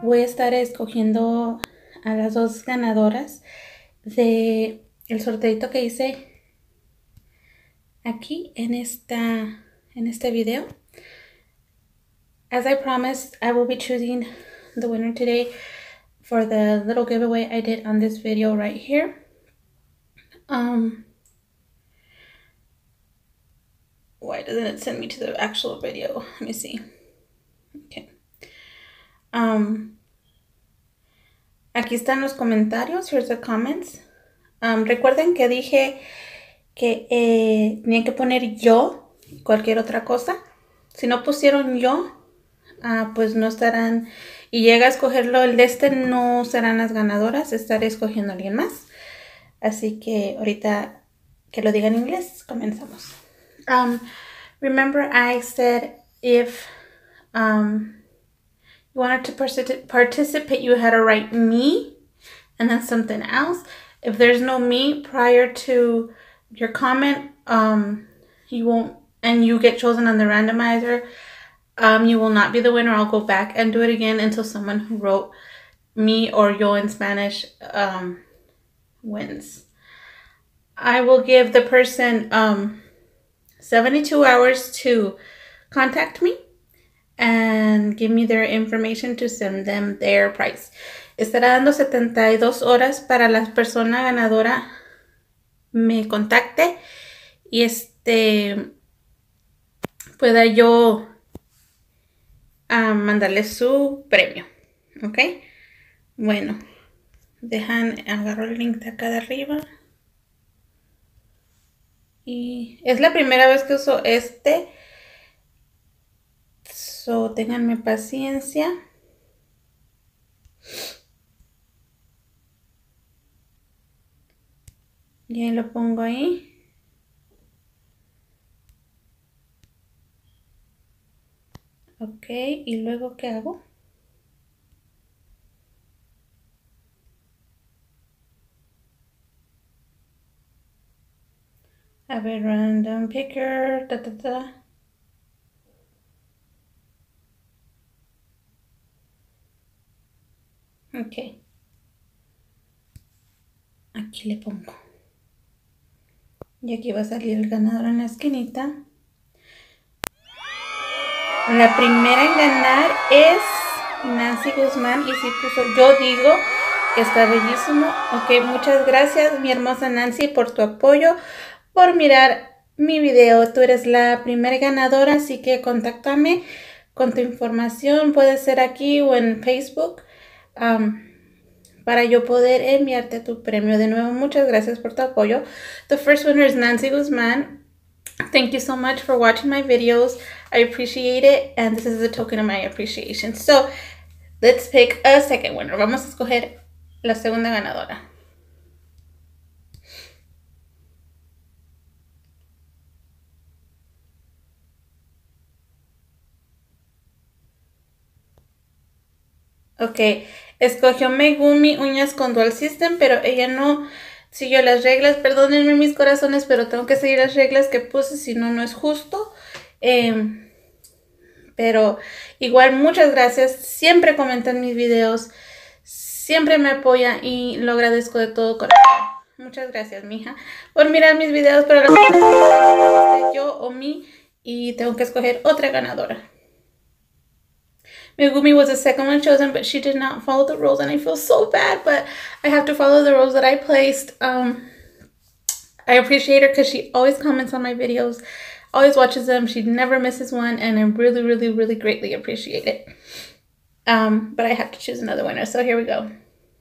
voy a estar escogiendo a las dos ganadoras de el sorteito que hice aquí en este video. As I promised, I will be choosing the winner today for the little giveaway I did on this video right here. Why doesn't it send me to the actual video? Let me see. Okay. Aquí están los comentarios. Here's the comments. Recuerden que dije que tenían que poner yo y cualquier otra cosa. Si no pusieron yo, pues no estarán. Y llega a escogerlo el de este, no serán las ganadoras. Estaré escogiendo a alguien más. Así que ahorita que lo diga en inglés, comenzamos. Remember I said if you wanted to participate, you had to write me and then something else. If there's no me prior to your comment, you won't, and you get chosen on the randomizer, you will not be the winner. I'll go back and do it again until someone who wrote me or yo in Spanish wins. I will give the person 72 hours to contact me and give me their information to send them their prize. Estará dando 72 horas para la persona ganadora me contacte y pueda yo mandarle su premio. ¿Ok? Bueno, agarro el link de acá de arriba. Y es la primera vez que uso so ténganme paciencia. Y ahí lo pongo ahí. Ok, y luego ¿qué hago? A ver, random picker, Ok. Aquí le pongo. Y aquí va a salir el ganador en la esquinita. La primera en ganar es Nancy Guzmán. Y si puso, yo digo que está bellísimo. Ok, muchas gracias, mi hermosa Nancy, por tu apoyo, por mirar mi video. Tú eres la primera ganadora, así que contáctame con tu información. Puede ser aquí o en Facebook. Para yo poder enviarte tu premio. De nuevo, muchas gracias por tu apoyo. The first winner is Nancy Guzmán. Thank you so much for watching my videos. I appreciate it, and this is a token of my appreciation. So, let's pick a second winner. Vamos a escoger la segunda ganadora. Ok, escogió Megumi Uñas con Dual System, pero ella no siguió las reglas. Perdónenme mis corazones, pero tengo que seguir las reglas que puse, si no, no es justo. Pero igual, muchas gracias. Siempre comentan mis videos, siempre me apoya y lo agradezco de todo corazón. Muchas gracias, mija, por mirar mis videos. Pero yo o mí, y tengo que escoger otra ganadora. Megumi was the second one chosen, but she did not follow the rules, and I feel so bad, but I have to follow the rules that I placed. I appreciate her because she always comments on my videos, always watches them. She never misses one, and I really, really, really greatly appreciate it. But I have to choose another winner, so here we go.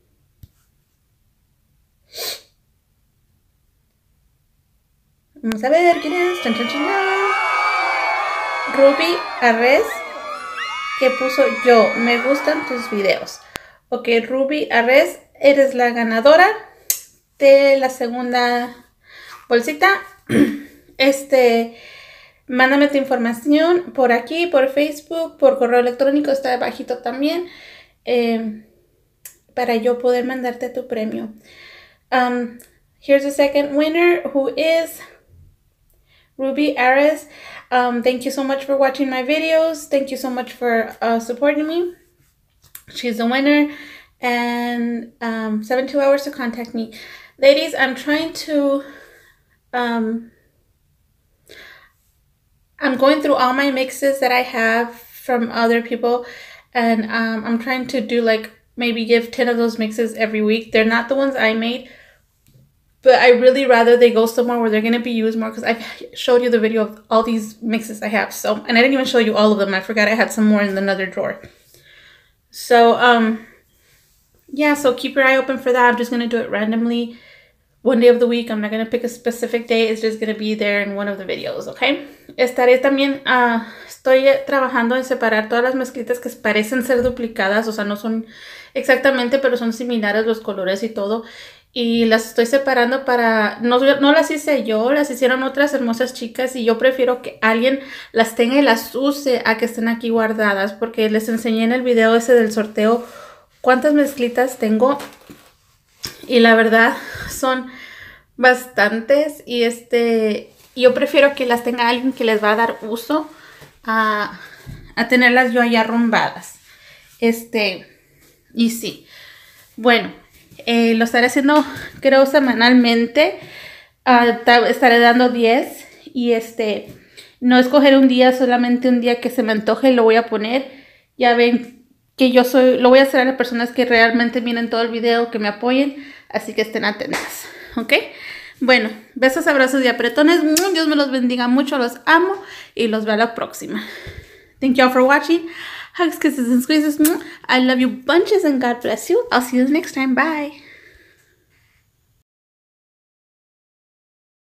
Vamos a ver quién es. Chan, chan, chan, chan. Ruby Arres, que puso yo, me gustan tus videos. Ok, Ruby Arres, eres la ganadora de la segunda bolsita. Mándame tu información por aquí, por Facebook, por correo electrónico, está abajito también, para yo poder mandarte tu premio. Here's the second winner, who is Ruby Ares. Thank you so much for watching my videos. Thank you so much for supporting me. She's the winner. And 72 hours to contact me. Ladies, I'm trying to... I'm going through all my mixes that I have from other people. And I'm trying to do like maybe give 10 of those mixes every week. They're not the ones I made, but I really rather they go somewhere where they're going to be used more, because I've showed you the video of all these mixes I have. So, and I didn't even show you all of them. I forgot I had some more in another drawer. So, yeah, so keep your eye open for that. I'm just going to do it randomly one day of the week. I'm not going to pick a specific day. It's just going to be there in one of the videos, okay? Estaré también, estoy trabajando en separar todas las mezclitas que parecen ser duplicadas. O sea, no son exactamente, pero son similares los colores y todo. Y las estoy separando para... No las hice yo, las hicieron otras hermosas chicas. Y yo prefiero que alguien las tenga y las use a que estén aquí guardadas. Porque les enseñé en el video ese del sorteo cuántas mezclitas tengo. Y la verdad son bastantes. Y yo prefiero que las tenga alguien que les va a dar uso a tenerlas yo allá arrumbadas. Y sí. Bueno, lo estaré haciendo creo semanalmente. Estaré dando 10. Y no escoger un día, solamente un día que se me antoje lo voy a poner. Ya ven que yo lo voy a hacer a las personas que realmente miren todo el video, que me apoyen. Así que estén atentas, ¿ok? Bueno, besos, abrazos y apretones. Dios me los bendiga mucho, los amo y los veo a la próxima. Thank you all for watching. Hugs, kisses, and squeezes. I love you bunches and God bless you. I'll see you next time. Bye.